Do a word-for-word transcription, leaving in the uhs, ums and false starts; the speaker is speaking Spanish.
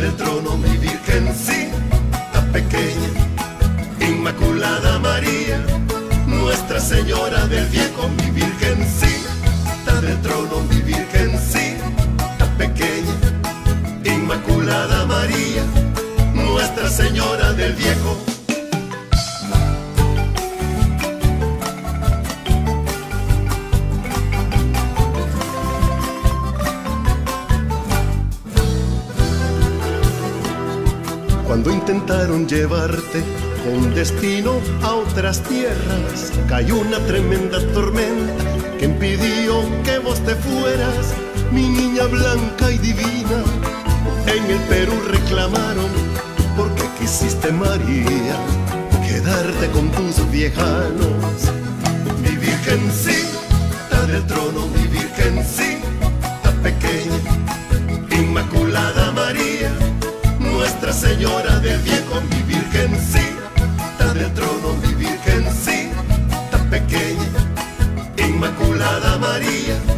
del trono, mi virgencita pequeña, Inmaculada María, Nuestra Señora del Viejo, mi virgencita del trono, mi virgencita pequeña, Inmaculada María, Nuestra Señora del Viejo. Cuando intentaron llevarte con destino a otras tierras, cayó una tremenda tormenta que impidió que vos te fueras, mi niña blanca y divina. En el Perú reclamaron porque quisiste, María, quedarte con tus viejanos. Mi virgencita del trono, mi virgencita pequeña, Inmaculada María, Nuestra Señora del Viejo, mi virgencita del trono, mi virgencita pequeña, Inmaculada María,